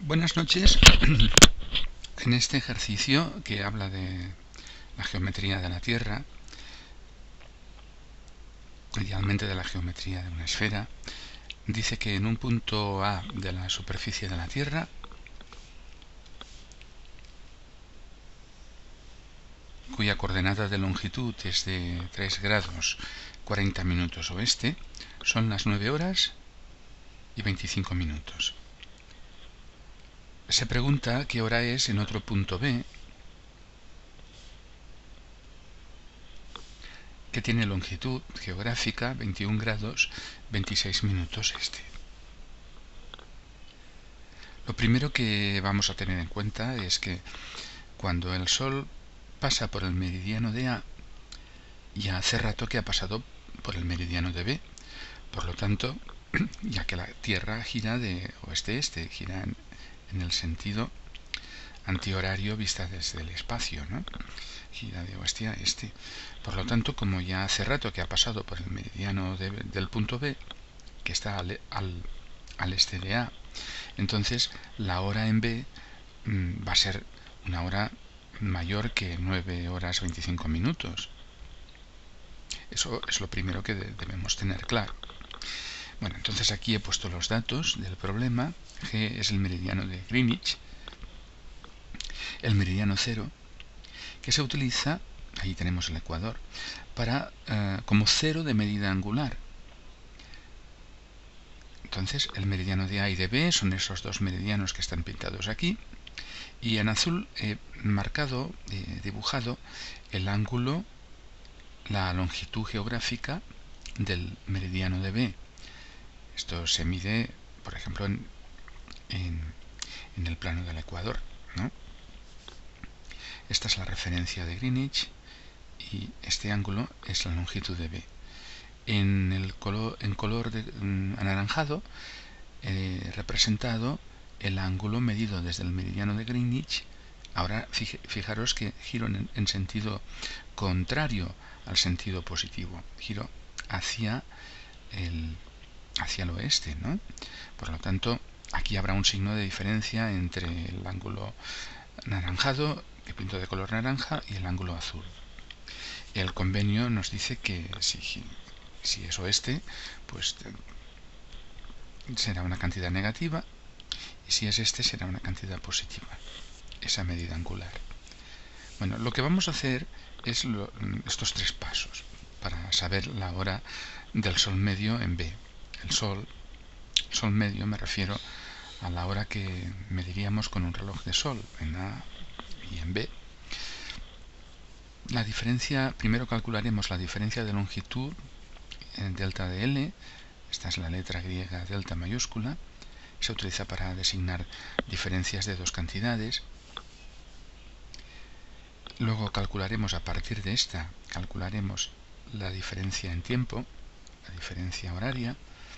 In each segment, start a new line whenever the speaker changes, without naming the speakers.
Buenas noches. En este ejercicio que habla de la geometría de la Tierra, idealmente de la geometría de una esfera, dice que en un punto A de la superficie de la Tierra, cuya coordenada de longitud es de 3 grados 40 minutos oeste, son las 9 horas y 25 minutos. Se pregunta qué hora es en otro punto B, que tiene longitud geográfica 21 grados 26 minutos este. Lo primero que vamos a tener en cuenta es que cuando el Sol pasa por el meridiano de A, ya hace rato que ha pasado por el meridiano de B. Por lo tanto, ya que la Tierra gira de oeste-este, gira en el sentido antihorario vista desde el espacio, ¿no? Gira de oeste a este. Por lo tanto, como ya hace rato que ha pasado por el meridiano del punto B, que está al este de A, entonces la hora en B va a ser una hora mayor que 9 horas 25 minutos. Eso es lo primero que debemos tener claro. Bueno, entonces aquí he puesto los datos del problema. G es el meridiano de Greenwich, el meridiano cero, que se utiliza, ahí tenemos el ecuador, como cero de medida angular. Entonces el meridiano de A y de B son esos dos meridianos que están pintados aquí, y en azul he marcado, dibujado el ángulo, la longitud geográfica del meridiano de B. Esto se mide, por ejemplo, en el plano del ecuador, ¿no? Esta es la referencia de Greenwich y este ángulo es la longitud de B. En color anaranjado he representado el ángulo medido desde el meridiano de Greenwich. Ahora fijaros que giro en sentido contrario al sentido positivo, giro hacia el oeste, ¿no? Por lo tanto, aquí habrá un signo de diferencia entre el ángulo anaranjado, que pinto de color naranja, y el ángulo azul. El convenio nos dice que si es oeste, pues será una cantidad negativa, y si es este será una cantidad positiva, esa medida angular. Bueno, lo que vamos a hacer es estos tres pasos para saber la hora del sol medio en B. El sol medio me refiero a la hora que mediríamos con un reloj de sol en A y en B. La diferencia, primero calcularemos la diferencia de longitud en delta de L. Esta es la letra griega delta mayúscula. Se utiliza para designar diferencias de dos cantidades. Luego calcularemos, a partir de esta, calcularemos la diferencia en tiempo, la diferencia horaria,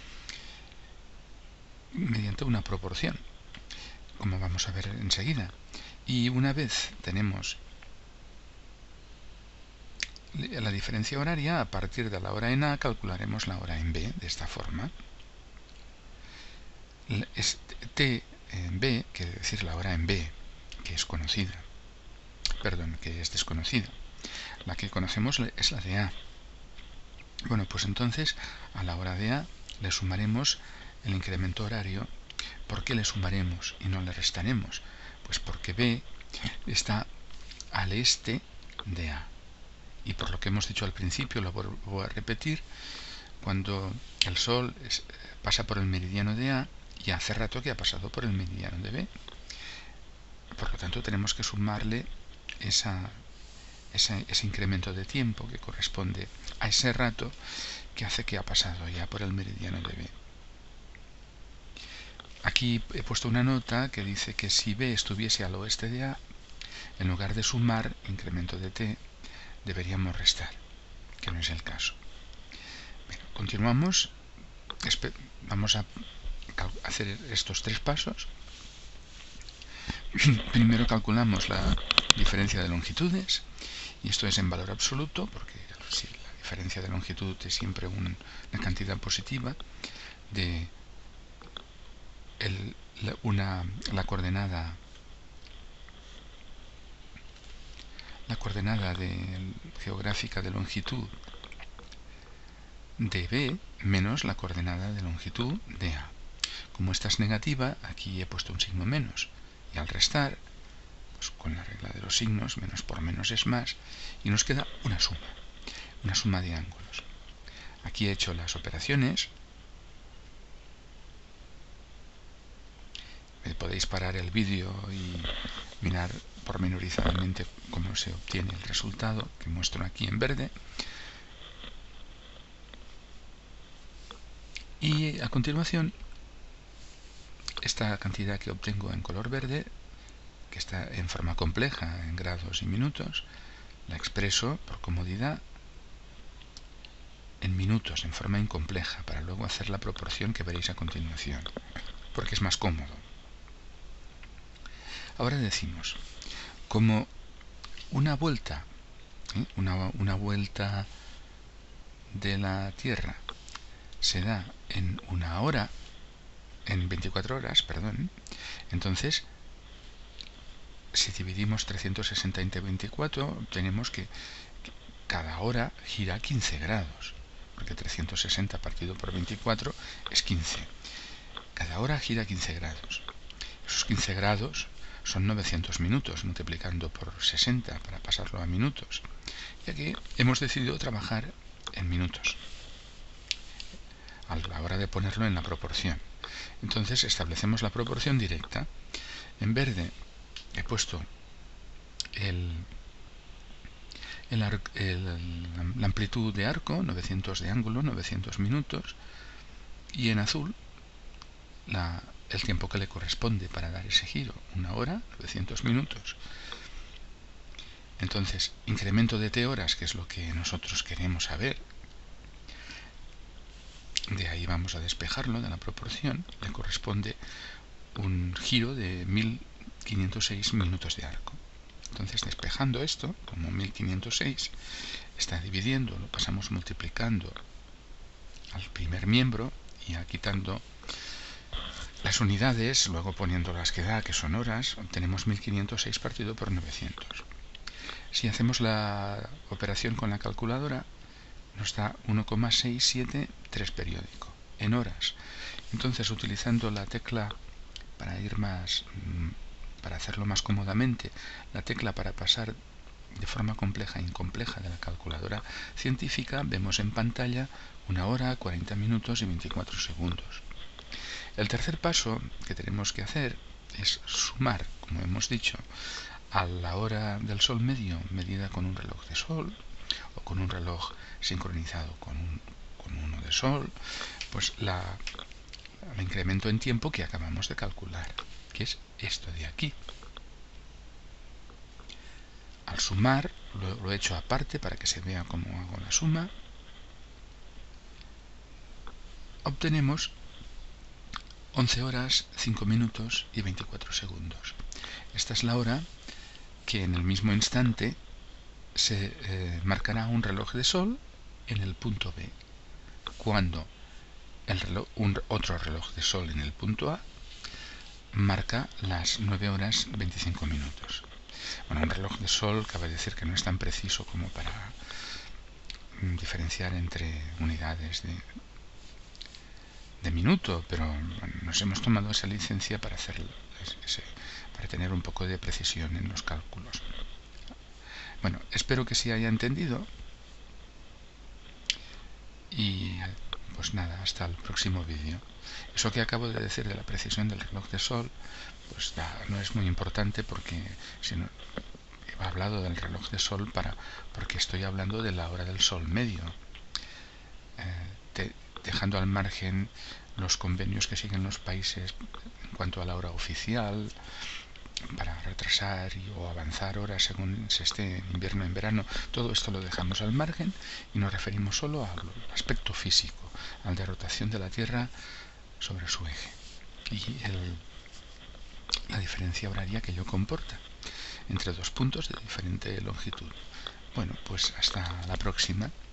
mediante una proporción, como vamos a ver enseguida. Y una vez tenemos la diferencia horaria, a partir de la hora en A calcularemos la hora en B de esta forma. T en B quiere decir la hora en B, que es conocida. Perdón, que es desconocida. La que conocemos es la de A. Bueno, pues entonces a la hora de A le sumaremos el incremento horario. ¿Por qué le sumaremos y no le restaremos? Pues porque B está al este de A. Y por lo que hemos dicho al principio, lo vuelvo a repetir, cuando el Sol pasa por el meridiano de A, ya hace rato que ha pasado por el meridiano de B. Por lo tanto, tenemos que sumarle ese incremento de tiempo que corresponde a ese rato que hace que ha pasado ya por el meridiano de B. Aquí he puesto una nota que dice que si B estuviese al oeste de A, en lugar de sumar incremento de T, deberíamos restar, que no es el caso. Bien, continuamos. Vamos a hacer estos tres pasos. Primero calculamos la diferencia de longitudes, y esto es en valor absoluto, porque si la diferencia de longitud es siempre una cantidad positiva de la coordenada geográfica de longitud de B menos la coordenada de longitud de A. Como esta es negativa, aquí he puesto un signo menos, y al restar, pues con la regla de los signos, menos por menos es más, y nos queda una suma de ángulos. Aquí he hecho las operaciones. Podéis parar el vídeo y mirar pormenorizadamente cómo se obtiene el resultado que muestro aquí en verde. Y a continuación, esta cantidad que obtengo en color verde, que está en forma compleja en grados y minutos, la expreso por comodidad en minutos, en forma incompleja, para luego hacer la proporción que veréis a continuación, porque es más cómodo. Ahora decimos, como una vuelta, una vuelta de la Tierra se da en una hora, en 24 horas, perdón, entonces si dividimos 360 entre 24, obtenemos que cada hora gira 15 grados, porque 360 partido por 24 es 15. Cada hora gira 15 grados. Esos 15 grados son 900 minutos, multiplicando por 60 para pasarlo a minutos. Y aquí hemos decidido trabajar en minutos, a la hora de ponerlo en la proporción. Entonces establecemos la proporción directa. En verde he puesto la amplitud de arco, 900 de ángulo, 900 minutos, y en azul el tiempo que le corresponde para dar ese giro, 1 hora, 900 minutos. Entonces, incremento de t horas, que es lo que nosotros queremos saber, de ahí vamos a despejarlo de la proporción, le corresponde un giro de 1506 minutos de arco. Entonces, despejando esto, como 1506, está dividiendo, lo pasamos multiplicando al primer miembro y ya quitando las unidades, luego poniendo las que da, que son horas, obtenemos 1506 partido por 900. Si hacemos la operación con la calculadora, nos da 1,673 periódico en horas. Entonces, utilizando la tecla para hacerlo más cómodamente, la tecla para pasar de forma compleja a incompleja de la calculadora científica, vemos en pantalla 1 hora, 40 minutos y 24 segundos. El tercer paso que tenemos que hacer es sumar, como hemos dicho, a la hora del sol medio medida con un reloj de sol o con un reloj sincronizado con uno de sol, pues el incremento en tiempo que acabamos de calcular, que es esto de aquí. Al sumar, lo he hecho aparte para que se vea cómo hago la suma, obtenemos 11 horas, 5 minutos y 24 segundos. Esta es la hora que en el mismo instante se marcará un reloj de sol en el punto B, cuando otro reloj de sol en el punto A marca las 9 horas 25 minutos. Bueno, un reloj de sol cabe decir que no es tan preciso como para diferenciar entre unidades de minuto, pero bueno, nos hemos tomado esa licencia para para tener un poco de precisión en los cálculos. Bueno, espero que se haya entendido y pues nada, hasta el próximo vídeo. Eso que acabo de decir de la precisión del reloj de sol, pues no es muy importante, porque si no, he hablado del reloj de sol porque estoy hablando de la hora del sol medio, dejando al margen los convenios que siguen los países en cuanto a la hora oficial, para retrasar o avanzar horas según se esté en invierno o en verano. Todo esto lo dejamos al margen y nos referimos solo al aspecto físico, al de rotación de la Tierra sobre su eje y la diferencia horaria que ello comporta entre dos puntos de diferente longitud. Bueno, pues hasta la próxima.